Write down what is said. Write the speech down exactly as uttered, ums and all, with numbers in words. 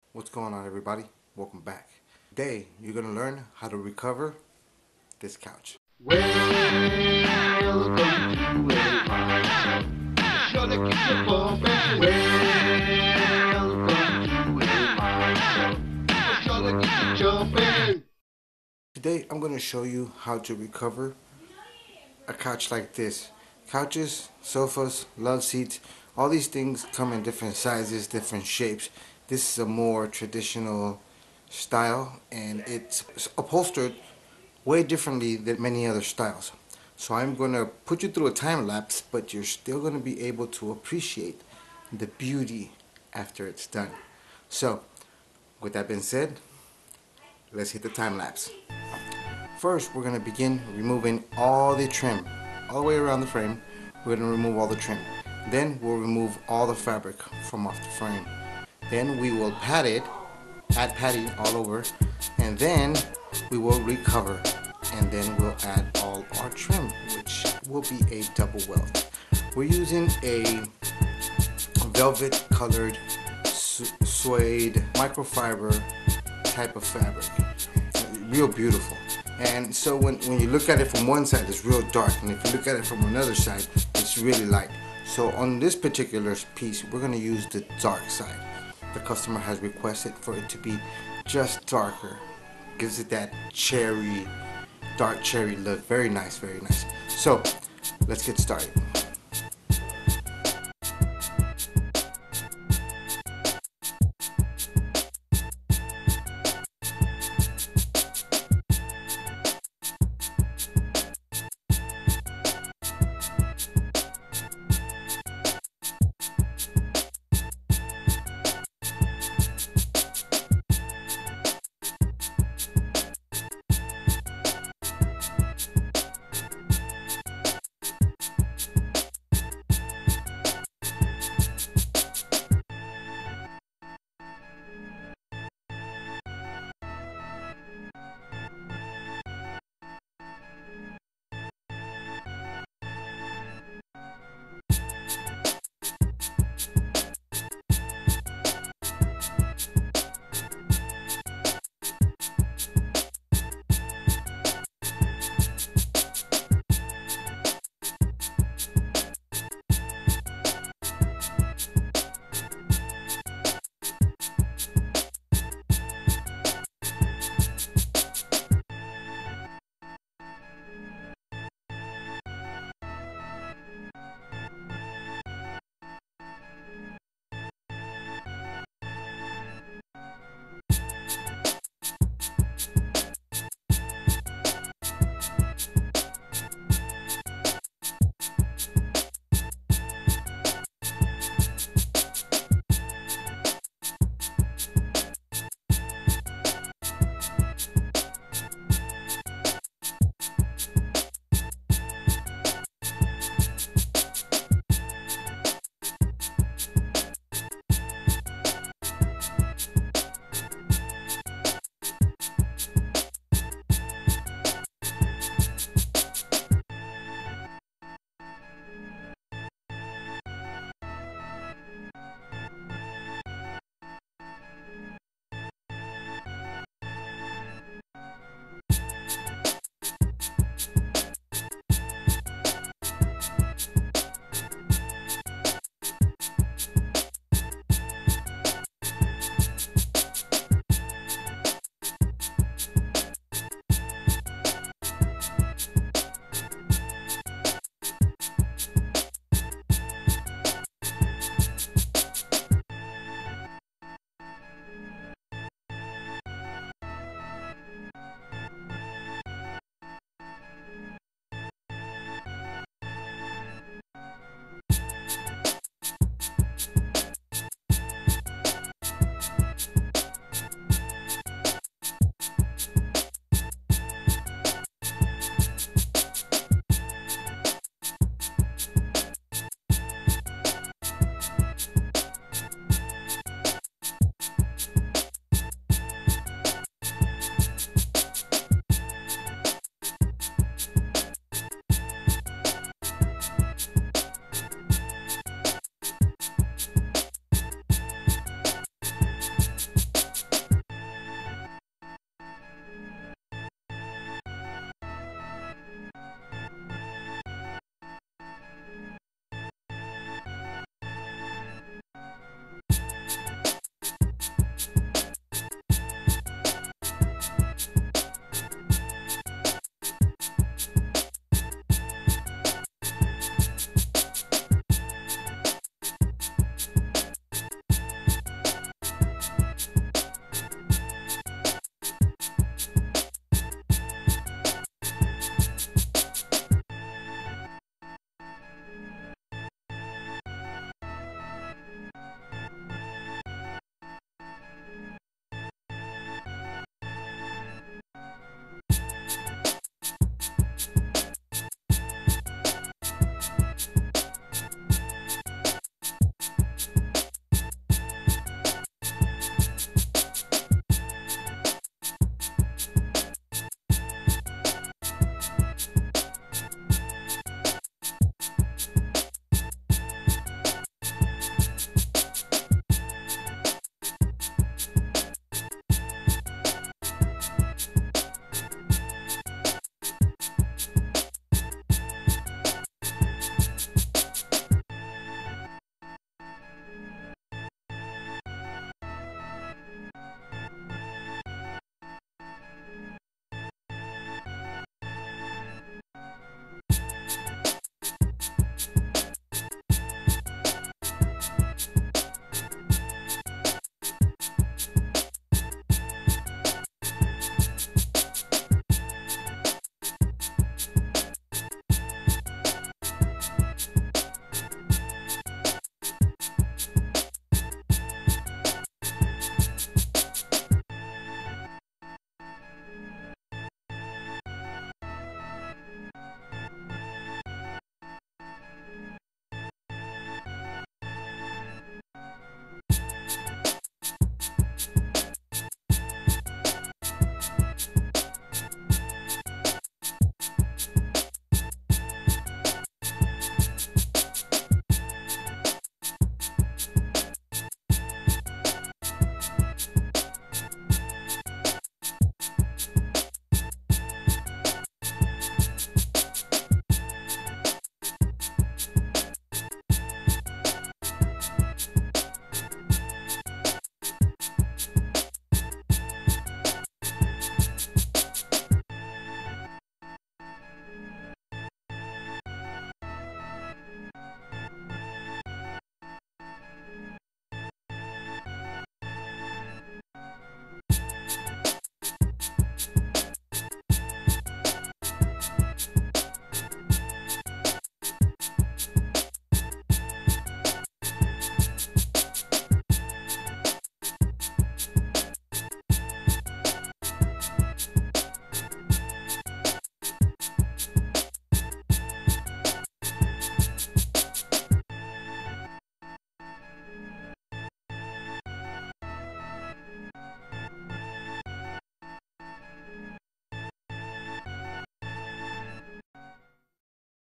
What's going on, everybody? Welcome back. Today you're going to learn how to recover this couch. Welcome to a show. Show that gets you bumping. Welcome to a show. Show that gets you jumping. Today I'm going to show you how to recover a couch like this. Couches, sofas, love seats, all these things come in different sizes, different shapes. This is a more traditional style and it's upholstered way differently than many other styles. So I'm going to put you through a time lapse, but you're still going to be able to appreciate the beauty after it's done. So with that being said, let's hit the time lapse. First, we're going to begin removing all the trim, all the way around the frame. We're going to remove all the trim. Then we'll remove all the fabric from off the frame. Then we will pat it, add padding all over, and then we will recover. And then we'll add all our trim, which will be a double welt. We're using a velvet colored suede microfiber type of fabric. Real beautiful. And so when, when you look at it from one side, it's real dark, and if you look at it from another side, it's really light. So on this particular piece, we're going to use the dark side. The customer has requested for it to be just darker. Gives it that cherry, dark cherry look. Very nice, very nice. So let's get started.